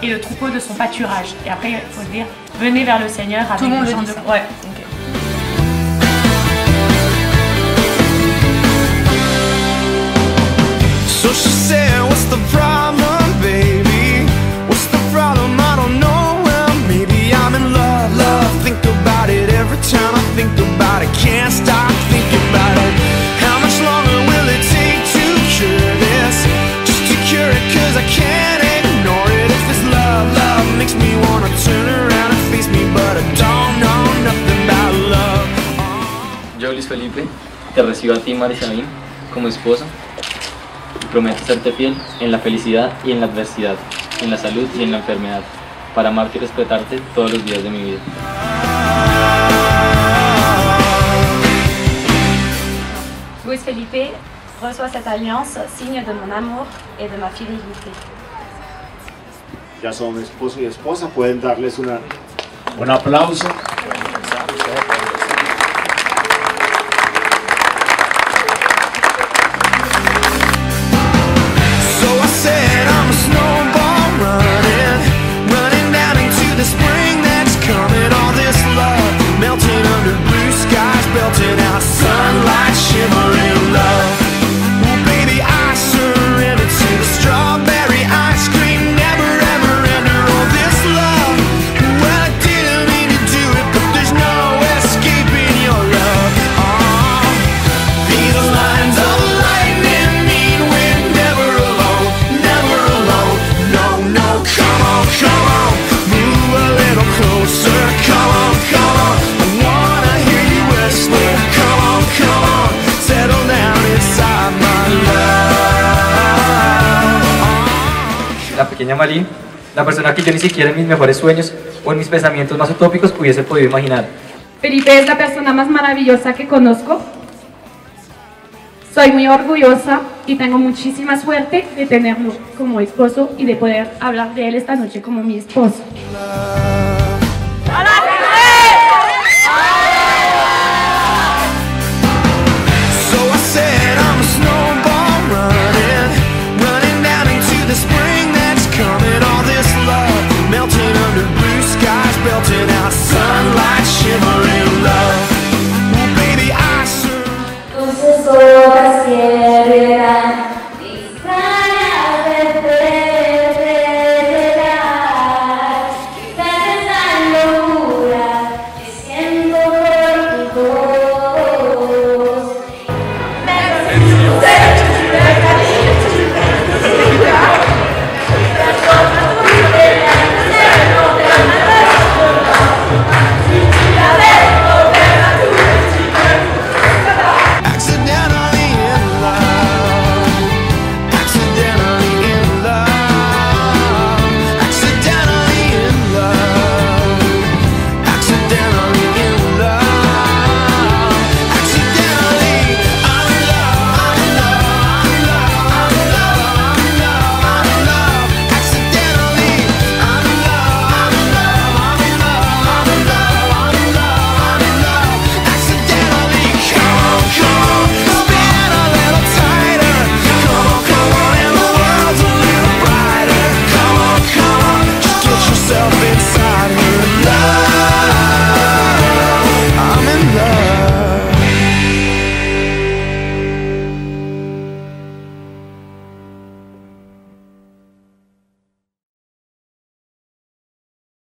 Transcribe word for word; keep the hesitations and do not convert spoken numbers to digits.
et le troupeau de son pâturage. Et après, il faut dire, venez vers le Seigneur avec le chant de... Ouais. Okay. So she said, what's the problem, baby? What's the problem? I don't know. Well, maybe I'm in love, love. Think about it every time I think about it. Can't stop thinking about it. How much longer will it take to cure this? Just to cure it, cause I can't ignore it. If this love, love makes me wanna turn around and face me, but I don't know nothing about love. Yo, Luis Felipe, te recibo a ti, Marisabín, como esposa. Prometo serte fiel en la felicidad y en la adversidad, en la salud y en la enfermedad, para amarte y respetarte todos los días de mi vida. Luis Felipe, reçois cette alliance, signe de mon amour et de ma fidélité. Ya son esposo y esposa, pueden darles una, un aplauso. La pequeña Malí, la persona que yo ni siquiera en mis mejores sueños o en mis pensamientos más utópicos hubiese podido imaginar. Felipe es la persona más maravillosa que conozco. Soy muy orgullosa y tengo muchísima suerte de tenerlo como esposo y de poder hablar de él esta noche como mi esposo. Melting under blue skies, belting out sun.